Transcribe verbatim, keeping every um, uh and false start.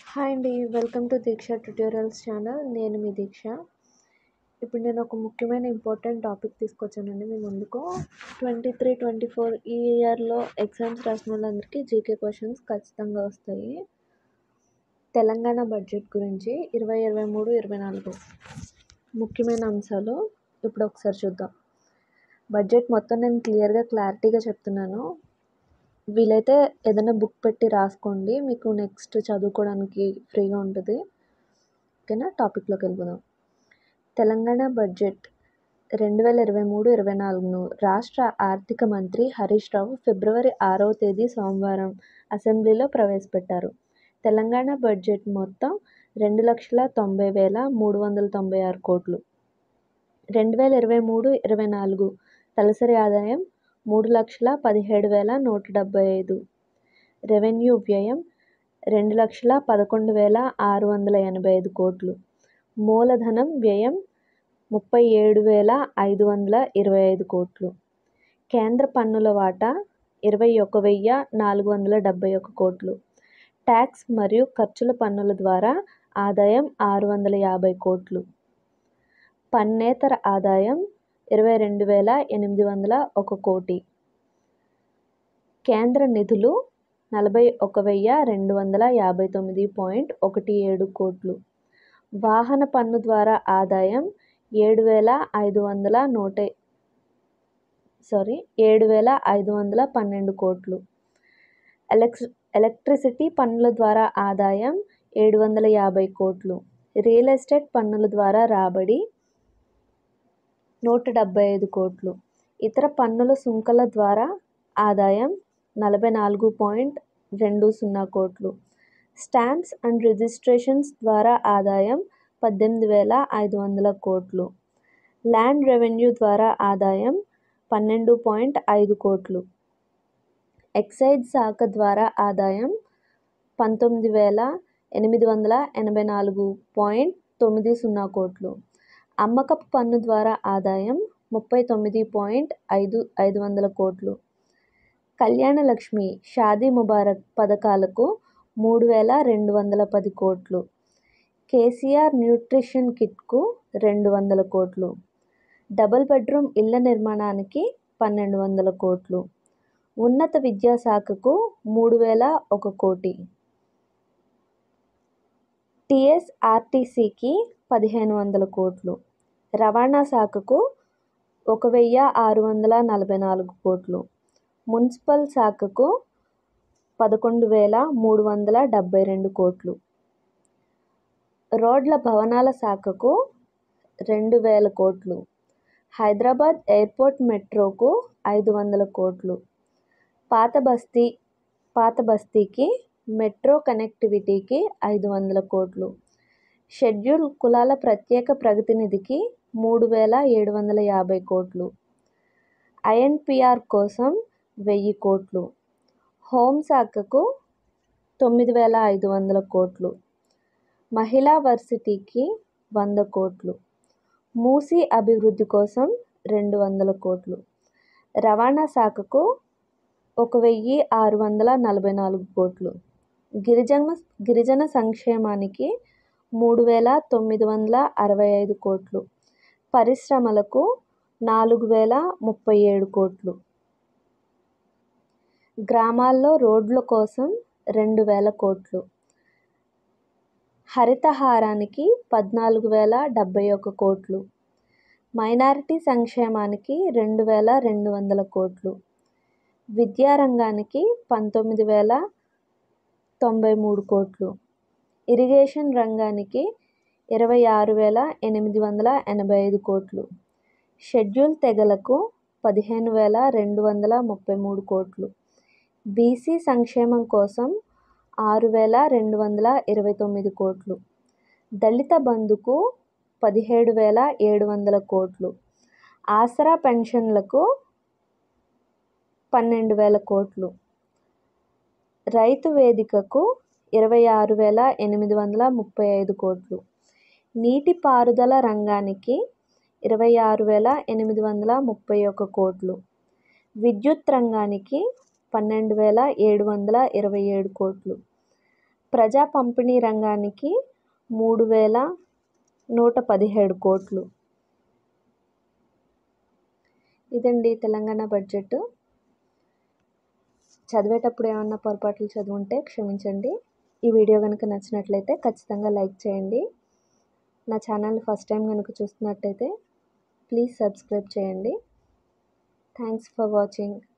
Hi అండి. Welcome to Deeksha tutorials channel. నేను మీ దీక్ష. ఇప్పుడు నేను ఒక ముఖ్యమైన ఇంపార్టెంట్ టాపిక్ తీసుకొచ్చానండి మీ ముందుకు. ట్వంటీ త్రీ ట్వంటీ ఫోర్ ఈ ఇయర్లో ఎగ్జామ్స్ రాసిన వాళ్ళందరికీ జీకే క్వశ్చన్స్ ఖచ్చితంగా వస్తాయి. తెలంగాణ బడ్జెట్ గురించి ఇరవై ఇరవై మూడు ఇరవై నాలుగు ముఖ్యమైన అంశాలు ఇప్పుడు ఒకసారి చూద్దాం. బడ్జెట్ మొత్తం నేను క్లియర్గా క్లారిటీగా చెప్తున్నాను. వీలైతే ఏదైనా బుక్ పెట్టి రాసుకోండి, మీకు నెక్స్ట్ చదువుకోవడానికి ఫ్రీగా ఉంటుంది. ఓకేనా, టాపిక్లోకి వెళ్ళిపోదాం. తెలంగాణ బడ్జెట్ రెండు వేల ఇరవై మూడు ఇరవై నాలుగును రాష్ట్ర ఆర్థిక మంత్రి హరీష్ రావు ఫిబ్రవరి ఆరవ తేదీ సోమవారం అసెంబ్లీలో ప్రవేశపెట్టారు. తెలంగాణ బడ్జెట్ మొత్తం రెండు లక్షల తొంభై వేల మూడు వందల తొంభై ఆరు కోట్లు. రెండు వేల ఇరవై మూడు ఇరవై నాలుగు తలసరి ఆదాయం మూడు లక్షల పదిహేడు వేల నూట డెబ్బై ఐదు. రెవెన్యూ వ్యయం రెండు లక్షల పదకొండు వేల ఆరు వందల ఎనభై ఐదు కోట్లు. మూలధనం వ్యయం ముప్పై ఏడు వేల ఐదు వందల ఇరవై ఐదు కోట్లు. కేంద్ర పన్నుల వాటా ఇరవై ఒక వెయ్యి నాలుగు వందల డెబ్బై ఒక కోట్లు. ట్యాక్స్ మరియు ఖర్చుల పన్నుల ద్వారా ఆదాయం ఆరు వందల యాభై కోట్లు. పన్నేతర ఆదాయం ఇరవై రెండు వేల ఎనిమిది వందల ఒక కోటి. కేంద్ర నిధులు నలభై ఒక వెయ్యి రెండు వందల యాభై తొమ్మిది పాయింట్ ఒకటి ఏడు కోట్లు. వాహన పన్ను ద్వారా ఆదాయం ఏడు వేల ఐదు వందల నూట సారీ ఏడు వేల ఐదు వందల పన్నెండు కోట్లు. ఎలక్ట్రి ఎలక్ట్రిసిటీ పన్నుల ద్వారా ఆదాయం ఏడు వందల యాభై కోట్లు. రియల్ ఎస్టేట్ పన్నుల ద్వారా రాబడి నూట డెబ్బై ఐదు కోట్లు. ఇతర పన్నుల సుంకల ద్వారా ఆదాయం నలభై నాలుగు పాయింట్ రెండు సున్నా కోట్లు. స్టాంప్స్ అండ్ రిజిస్ట్రేషన్స్ ద్వారా ఆదాయం పద్దెనిమిది వేల ఐదు వందల కోట్లు. ల్యాండ్ రెవెన్యూ ద్వారా ఆదాయం పన్నెండు పాయింట్ ఐదు కోట్లు. ఎక్సైజ్ శాఖ ద్వారా ఆదాయం పంతొమ్మిది వేల ఎనిమిది వందల ఎనభై నాలుగు పాయింట్ తొమ్మిది సున్నా కోట్లు. అమ్మకపు పన్ను ద్వారా ఆదాయం ముప్పై తొమ్మిది పాయింట్ ఐదు ఐదు వందల కోట్లు. కళ్యాణ లక్ష్మి షాదీ ముబారక్ పథకాలకు మూడు వేల రెండు వందల పది కోట్లు. కేసీఆర్ న్యూట్రిషన్ కిట్కు రెండు వందల కోట్లు. డబుల్ బెడ్రూమ్ ఇళ్ల నిర్మాణానికి పన్నెండు వందల కోట్లు. ఉన్నత విద్యాశాఖకు మూడు వేల ఒక కోటి. టీఎస్ఆర్టీసీకి పదిహేను వందల కోట్లు. రవాణా శాఖకు ఒక వెయ్యి ఆరు వందల నలభై నాలుగు కోట్లు. మున్సిపల్ శాఖకు పదకొండు వేల మూడు వందల డెబ్బై రెండు కోట్లు. రోడ్ల భవనాల శాఖకు రెండు వేల కోట్లు. హైదరాబాద్ ఎయిర్పోర్ట్ మెట్రోకు ఐదు వందల కోట్లు. పాత బస్తీ పాత బస్తీకి మెట్రో కనెక్టివిటీకి ఐదు వందల కోట్లు. షెడ్యూల్ కులాల ప్రత్యేక ప్రగతి నిధికి మూడు వేల ఏడు వందల యాభై కోట్లు. ఐఎన్పిఆర్ కోసం వెయ్యి కోట్లు. హోంశాఖకు తొమ్మిది వేల ఐదు వందల కోట్లు. మహిళా వర్సిటీకి వంద కోట్లు. మూసీ అభివృద్ధి కోసం రెండు వందల కోట్లు. రవాణా శాఖకు ఒక వెయ్యి ఆరు వందల నలభై నాలుగు కోట్లు. గిరిజన గిరిజన సంక్షేమానికి మూడు వేల తొమ్మిది వందల అరవై ఐదు కోట్లు. పరిశ్రమలకు నాలుగు వేల ముప్పై ఏడు కోట్లు. గ్రామాల్లో రోడ్ల కోసం రెండు వేల కోట్లు. హరితహారానికి పద్నాలుగు వేల డెబ్బై ఒక కోట్లు. మైనారిటీ సంక్షేమానికి రెండు వేల రెండు వందల కోట్లు. విద్యారంగానికి పంతొమ్మిది వేల తొంభై మూడు కోట్లు. ఇరిగేషన్ రంగానికి ఇరవై ఆరు వేల ఎనిమిది వందల ఎనభై ఐదు కోట్లు. షెడ్యూల్ తెగలకు పదిహేను వేల రెండు వందల ముప్పై మూడు కోట్లు. బీసీ సంక్షేమం కోసం ఆరు వేల రెండు వందల ఇరవై తొమ్మిది కోట్లు. దళిత బంధుకు పదిహేడు వేల ఏడు వందల కోట్లు. ఆసరా పెన్షన్లకు పన్నెండు వేల కోట్లు. రైతు వేదికకు ఇరవై ఆరు వేల ఎనిమిది వందల ముప్పై ఐదు కోట్లు. నీటిపారుదల రంగానికి ఇరవై ఆరు వేల ఎనిమిది వందల ముప్పై ఒక కోట్లు. విద్యుత్ రంగానికి పన్నెండు వేల ఏడు వందల ఇరవై ఏడు కోట్లు. ప్రజా పంపిణీ రంగానికి మూడు వేల నూట పదిహేడు కోట్లు. ఇదండి తెలంగాణ బడ్జెట్. చదివేటప్పుడు ఏమన్నా పొరపాట్లు చదువుంటే క్షమించండి. ఈ వీడియో కనుక నచ్చినట్లయితే ఖచ్చితంగా లైక్ చేయండి. నా ఛానల్ని ఫస్ట్ టైం కనుక చూస్తున్నట్టయితే ప్లీజ్ సబ్స్క్రైబ్ చేయండి. Thanks for watching.